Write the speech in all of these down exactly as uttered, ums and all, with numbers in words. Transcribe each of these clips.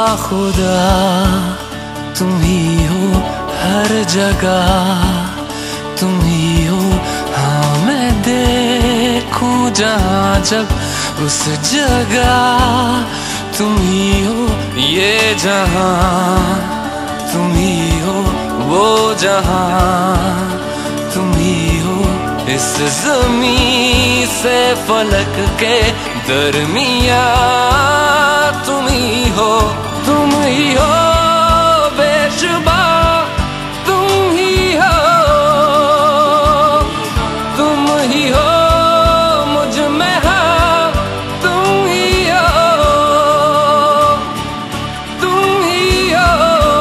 बाखुदा तुम ही हो हर जगह, तुम ही हो। हाँ मैं देखूं जहाँ जब उस जगह तुम ही हो। ये जहाँ तुम ही हो, वो जहाँ तुम ही हो। इस ज़मीं से फलक के दरमिया तुम ही हो, तुम ही हो बेशुबा, तुम ही हो, तुम ही हो मुझ में हाँ, तुम ही हो, तुम ही हो।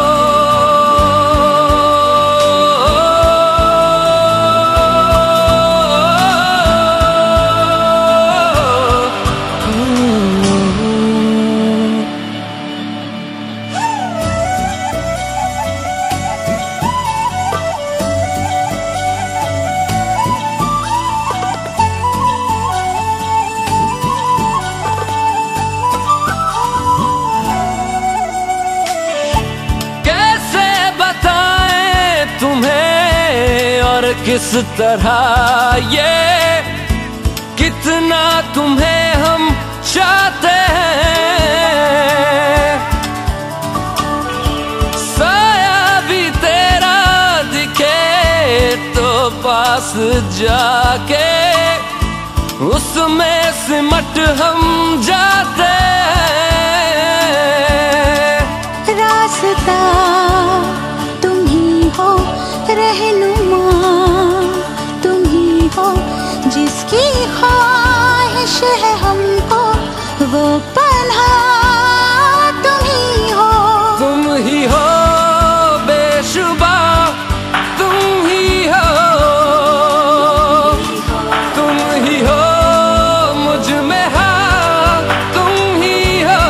किस तरह ये कितना तुम्हें हम चाहते हैं, साया भी तेरा दिखे तो पास जाके उसमें सिमट हम जाते हैं। रास्ता तुम ही हो, रहनुमा तुम ही हो, जिसकी ख्वाहिश है हमको वो पन्हा तुम ही हो। तुम ही हो बेशुबा, तुम ही हो, तुम ही हो मुझ में हाँ, तुम ही हो।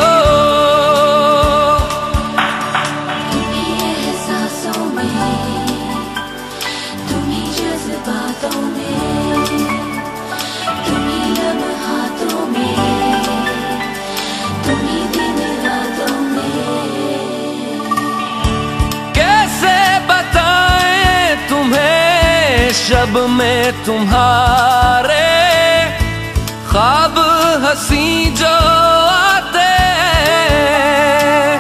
तुम्ही एहसासों में, तुम्ही जज्बातों में, तुम्ही लम्हातों में, तुम्ही दिन रातों में। कैसे बताएं तुम्हें शब में तुम्हारे ख्वाब हंसी जो आते हैं।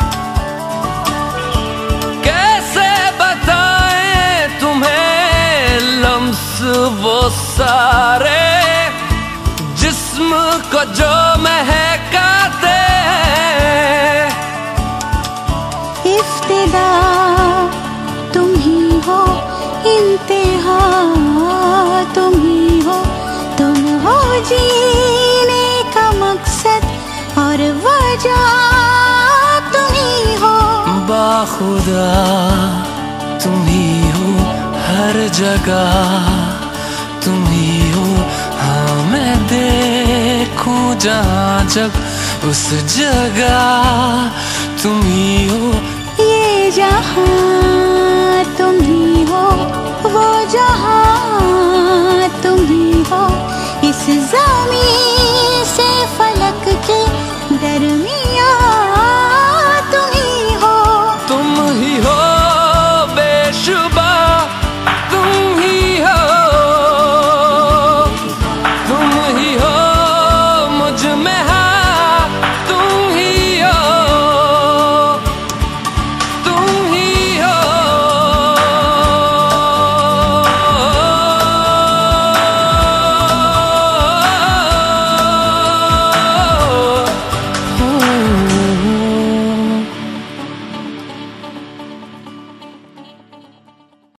कैसे बताएं तुम्हें लम्स वो सारे जिस्म को जो महकाते हैं। इफ्तिदा तुम ही हो, इंतहा तुम ही हो, तुम हो जीने का मकसद और वजह तुम ही हो। बाखुदा तुम ही हो हर जगह, तुम ही हो। हाँ मैं देखूं जहाँ जब उस जगह तुम ही हो। ये जहाँ तुम ही हो, वो जहाँ तुम ही हो। इस ज़मीं